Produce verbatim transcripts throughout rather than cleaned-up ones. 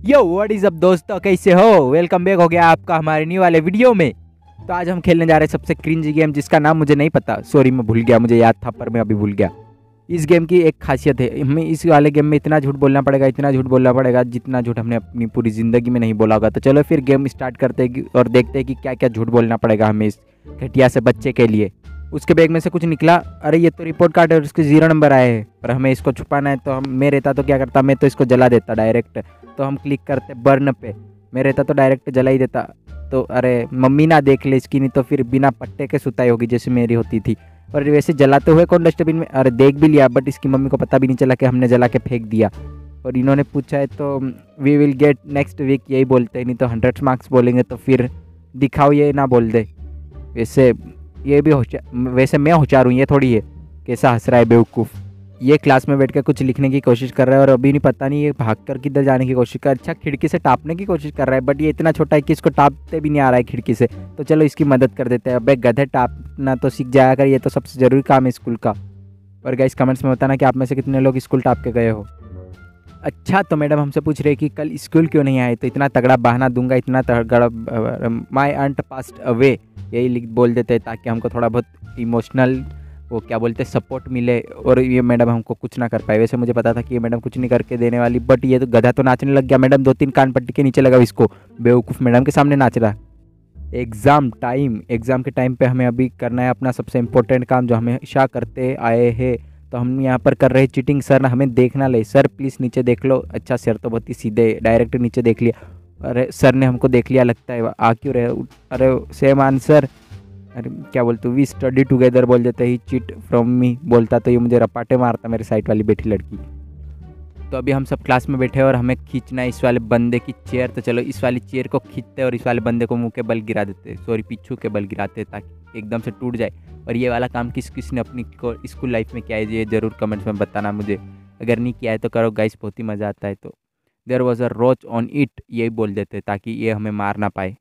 Yo what is up दोस्तों, कैसे हो? वेलकम बैक हो गया आपका हमारे न्यू वाले वीडियो में। तो आज हम खेलने जा रहे हैं सबसे क्रिंज गेम जिसका नाम मुझे नहीं पता, सॉरी मैं भूल गया, मुझे याद था पर मैं अभी भूल गया। इस गेम की एक खासियत है, हमें इस वाले गेम में इतना झूठ बोलना पड़ेगा, इतना झूठ बोलना पड़ेगा जितना झूठ हमने अपनी पूरी ज़िंदगी में नहीं बोला होगा। तो चलो फिर गेम स्टार्ट करते हैं और देखते हैं कि क्या क्या झूठ बोलना पड़ेगा हमें इस घटिया से बच्चे के लिए। उसके बैग में से कुछ निकला, अरे ये तो रिपोर्ट कार्ड है और उसके जीरो नंबर आए हैं, पर हमें इसको छुपाना है। तो हम मैं रहता तो क्या करता, मैं तो इसको जला देता डायरेक्ट। तो हम क्लिक करते बर्न पे, मैं रहता तो डायरेक्ट जला ही देता। तो अरे मम्मी ना देख ले इसकी, नहीं तो फिर बिना पट्टे के सुताई होगी जैसे मेरी होती थी। और वैसे जलाते हुए कौन डस्टबिन में, अरे देख भी लिया बट इसकी मम्मी को पता भी नहीं चला कि हमने जला के फेंक दिया। और इन्होंने पूछा है तो we will get next week यही बोलते हैं, नहीं तो हंड्रेड मार्क्स बोलेंगे तो फिर दिखाओ ये ना बोल दे। वैसे ये भी होशियार, वैसे मैं होशियार हूँ, ये थोड़ी है। कैसा हंस रहा है बेवकूफ़। ये क्लास में बैठ कर कुछ लिखने की कोशिश कर रहा है और अभी नहीं पता नहीं ये भाग कर किधर जाने की कोशिश कर, अच्छा खिड़की से टापने की कोशिश कर रहा है, बट ये इतना छोटा है कि इसको टापते भी नहीं आ रहा है खिड़की से। तो चलो इसकी मदद कर देते हैं। अबे गधे, टापना तो सीख जाया कर, ये तो सबसे ज़रूरी काम है स्कूल का। और गाइस कमेंट्स में बताना कि आप में से कितने लोग स्कूल टाप के गए हो। अच्छा तो मैडम हमसे पूछ रहे कि कल स्कूल क्यों नहीं आए, तो इतना तगड़ा बहाना दूंगा, इतना तगड़ा माई आंट पास्ट अवे यही लिख बोल देते हैं ताकि हमको थोड़ा बहुत इमोशनल वो क्या बोलते हैं सपोर्ट मिले और ये मैडम हमको कुछ ना कर पाए। वैसे मुझे पता था कि ये मैडम कुछ नहीं करके देने वाली, बट ये तो गधा तो नाचने लग गया। मैडम दो तीन कान पट्टी के नीचे लगा इसको, बेवकूफ़ मैडम के सामने नाच रहा। एग्ज़ाम टाइम, एग्ज़ाम के टाइम पे हमें अभी करना है अपना सबसे इम्पोर्टेंट काम जो हमेशा करते आए हैं। तो हम यहाँ पर कर रहे हैं चीटिंग। सर ना हमें देखना ले, सर प्लीज़ नीचे देख लो। अच्छा सर तो बहुत ही सीधे, डायरेक्ट नीचे देख लिया। अरे सर ने हमको देख लिया लगता है, आ क्यों रहे? अरे सेम आंसर, अरे क्या बोलते वी स्टडी टुगेदर बोल देते ही चीट फ्रॉम मी बोलता तो ये मुझे रपाटे मारता मेरे साइड वाली बैठी लड़की। तो अभी हम सब क्लास में बैठे हैं और हमें खींचना है इस वाले बंदे की चेयर। तो चलो इस वाली चेयर को खींचते और इस वाले बंदे को मुंह के बल गिरा देते, सॉरी पीछू के बल गिराते ताकि एकदम से टूट जाए। और ये वाला काम किस किस ने अपनी स्कूल लाइफ में किया है ये ज़रूर कमेंट्स में बताना मुझे, अगर नहीं किया है तो करो गाइस, बहुत ही मज़ा आता है। तो there was a roach on it यही बोल देते ताकि ये हमें मार ना पाए।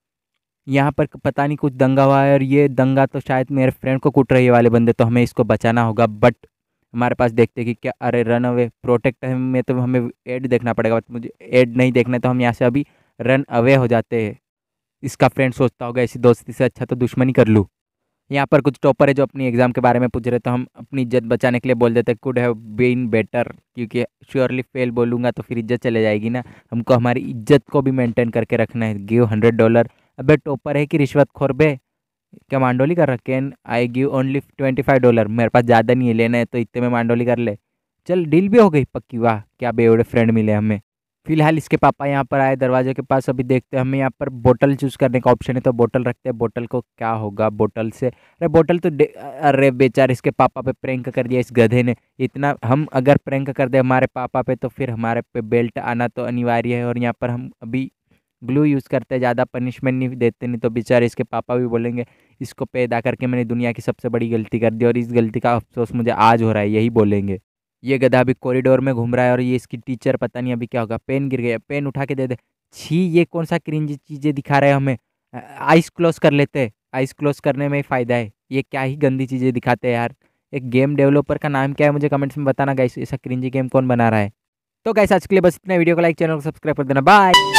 यहाँ पर पता नहीं कुछ दंगा हुआ है और ये दंगा तो शायद मेरे फ्रेंड को कूट रही है वाले बंदे, तो हमें इसको बचाना होगा। बट हमारे पास देखते कि क्या, अरे रन अवे प्रोटेक्ट में तो हमें एड देखना पड़ेगा, बट मुझे एड नहीं देखना है तो हम यहाँ से अभी रन अवे हो जाते हैं। इसका फ्रेंड सोचता होगा ऐसी दोस्ती से अच्छा तो दुश्मनी कर लूँ। यहाँ पर कुछ टॉपर है जो अपनी एग्ज़ाम के बारे में पूछ रहे, तो हम अपनी इज्जत बचाने के लिए बोल देते कुड हैव बीन बेटर, क्योंकि श्योरली फेल बोलूँगा तो फिर इज्जत चले जाएगी ना। हमको हमारी इज्जत को भी मेंटेन करके रखना है। गिव हंड्रेड डॉलर, अबे टॉपर है कि रिश्वतखोर बे, क्या मांडोली कर रखे हैं? I give only twenty five dollar, मेरे पास ज़्यादा नहीं है, लेना है तो इतने में मांडोली कर ले। चल डील भी हो गई पक्की, वाह क्या बेवड़े फ्रेंड मिले हमें। फिलहाल इसके पापा यहाँ पर आए दरवाजे के पास, अभी देखते हैं। हमें यहाँ पर बोतल चूज़ करने का ऑप्शन है तो बोतल रखते हैं। बोतल को क्या होगा बोतल से, अरे बोतल तो अरे बेचारे इसके पापा पे प्रैंक कर दिया इस गधे ने। इतना हम अगर प्रैंक कर दे हमारे पापा पे तो फिर हमारे पे बेल्ट आना तो अनिवार्य है। और यहाँ पर हम अभी ग्लू यूज़ करते हैं, ज़्यादा पनिशमेंट नहीं देते, नहीं तो बेचारे इसके पापा भी बोलेंगे इसको पैदा करके मैंने दुनिया की सबसे बड़ी गलती कर दी और इस गलती का अफसोस मुझे आज हो रहा है, यही बोलेंगे। ये गधा अभी कॉरिडोर में घूम रहा है और ये इसकी टीचर पता नहीं अभी क्या होगा। पेन गिर गया, पेन उठा के दे दे। छी ये कौन सा क्रिंज चीज़ें दिखा रहे हैं हमें। आइस क्लोज कर लेते हैं, आइस क्लोज करने में ही फ़ायदा है। ये क्या ही गंदी चीज़ें दिखाते हैं यार। एक गेम डेवलपर का नाम क्या है मुझे कमेंट्स में बताना गाइस, ऐसा क्रिंजी गेम कौन बना रहा है। तो गाइस आज के लिए बस इतना, वीडियो को लाइक, चैनल को सब्सक्राइब कर देना, बाय।